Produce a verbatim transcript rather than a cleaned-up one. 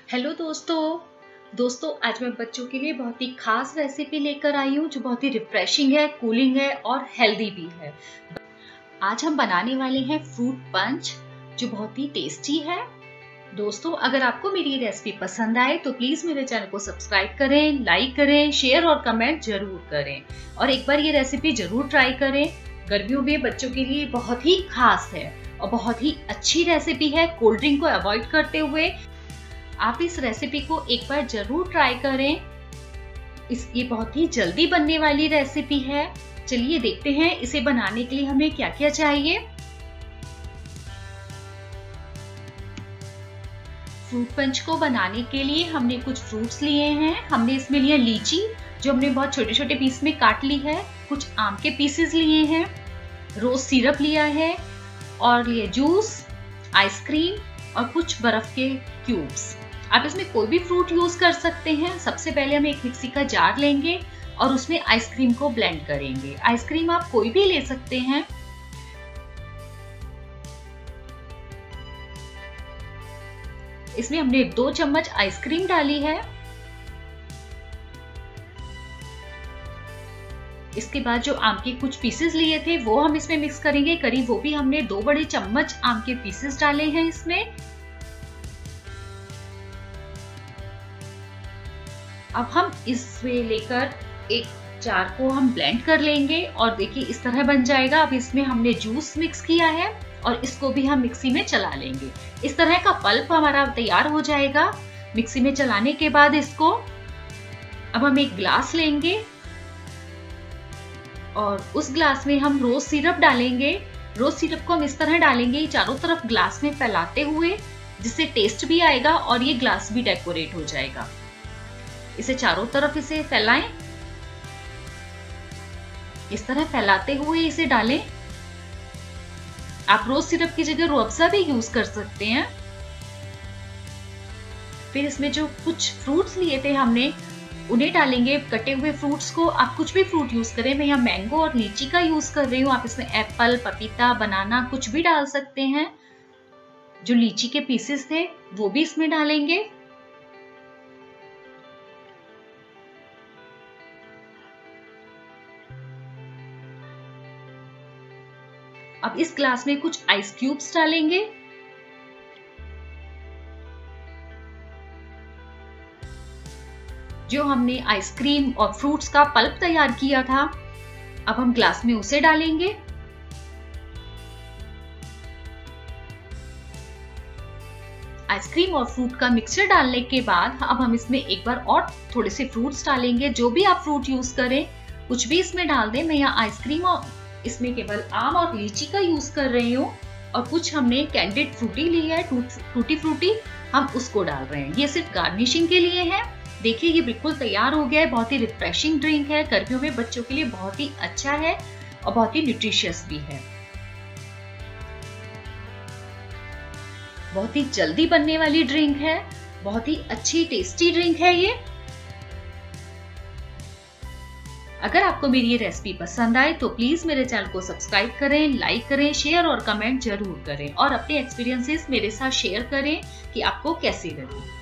Hello दोस्तों दोस्तों आज मैं बच्चों के लिए बहुत ही खास रेसिपी लेकर आई हूँ जो बहुत ही रिफ्रेशिंग है, कूलिंग है और हेल्दी भी है। आज हम बनाने वाले हैं फ्रूट पंच जो बहुत ही टेस्टी है। दोस्तों अगर आपको मेरी ये रेसिपी पसंद आए तो प्लीज मेरे चैनल को सब्सक्राइब करें, लाइक करें, शेयर और कमेंट जरूर करें और एक बार ये रेसिपी जरूर ट्राई करें। गर्मियों में बच्चों के लिए बहुत ही खास है और बहुत ही अच्छी रेसिपी है। कोल्ड ड्रिंक को अवॉइड करते हुए आप इस रेसिपी को एक बार जरूर ट्राई करें। इस ये बहुत ही जल्दी बनने वाली रेसिपी है। चलिए देखते हैं इसे बनाने के लिए हमें क्या क्या चाहिए। फ्रूट पंच को बनाने के लिए हमने कुछ फ्रूट्स लिए हैं। हमने इसमें लिया लीची जो हमने बहुत छोटे छोटे पीस में काट ली है, कुछ आम के पीसेस लिए हैं, रोज सिरप लिया है और लिए जूस, आइसक्रीम और कुछ बर्फ के क्यूब्स। आप इसमें कोई भी फ्रूट यूज कर सकते हैं। सबसे पहले हम एक मिक्सी का जार लेंगे और उसमें आइसक्रीम को ब्लेंड करेंगे। आइसक्रीम आप कोई भी ले सकते हैं। इसमें हमने दो चम्मच आइसक्रीम डाली है। इसके बाद जो आम के कुछ पीसेस लिए थे वो हम इसमें मिक्स करेंगे। करीब वो भी हमने दो बड़े चम्मच आम के पीसेस डाले हैं इसमें। अब हम इसमें लेकर एक जार को हम ब्लेंड कर लेंगे और देखिए इस तरह बन जाएगा। अब इसमें हमने जूस मिक्स किया है और इसको भी हम मिक्सी में चला लेंगे। इस तरह का पल्प हमारा तैयार हो जाएगा। मिक्सी में चलाने के बाद इसको अब हम एक ग्लास लेंगे और उस ग्लास में हम रोज सिरप डालेंगे। रोज सिरप को हम इस तरह डालेंगे चारों तरफ ग्लास में फैलाते हुए, जिससे टेस्ट भी आएगा और ये ग्लास भी डेकोरेट हो जाएगा। इसे चारों तरफ इसे फैलाएं। इस तरह फैलाते हुए इसे डालें। आप रोज सिरप की जगह रूह अफ़ज़ा भी यूज कर सकते हैं। फिर इसमें जो कुछ फ्रूट्स लिए थे हमने उन्हें डालेंगे। कटे हुए फ्रूट्स को आप कुछ भी फ्रूट यूज करें। मैं यहाँ मैंगो और लीची का यूज कर रही हूँ। आप इसमें एप्पल, पपीता, बनाना कुछ भी डाल सकते हैं। जो लीची के पीसेस थे वो भी इसमें डालेंगे। अब इस ग्लास में कुछ आइस क्यूब्स डालेंगे। जो हमने आइसक्रीम और फ्रूट्स का पल्प तैयार किया था अब हम ग्लास में उसे डालेंगे। आइसक्रीम और फ्रूट का मिक्सचर डालने के बाद अब हम इसमें एक बार और थोड़े से फ्रूट्स डालेंगे। जो भी आप फ्रूट यूज करें कुछ भी इसमें डाल दें। मैं यहाँ आइसक्रीम और इसमें केवल आम और लीची का यूज कर रही हूँ और कुछ हमने कैंडिड फ्रूटी ली है, टूटी फ्रूटी, हम उसको डाल रहे हैं। ये सिर्फ गार्निशिंग के लिए है। देखिए ये बिल्कुल तैयार हो गया है। बहुत ही रिफ्रेशिंग ड्रिंक है। गर्मियों में बच्चों के लिए बहुत ही अच्छा है और बहुत ही न्यूट्रिशियस भी है। बहुत ही जल्दी बनने वाली ड्रिंक है। बहुत ही अच्छी टेस्टी ड्रिंक है ये। अगर आपको मेरी ये रेसिपी पसंद आए तो प्लीज मेरे चैनल को सब्सक्राइब करें, लाइक करें, शेयर और कमेंट जरूर करें और अपने एक्सपीरियंसेस मेरे साथ शेयर करें कि आपको कैसी लगी।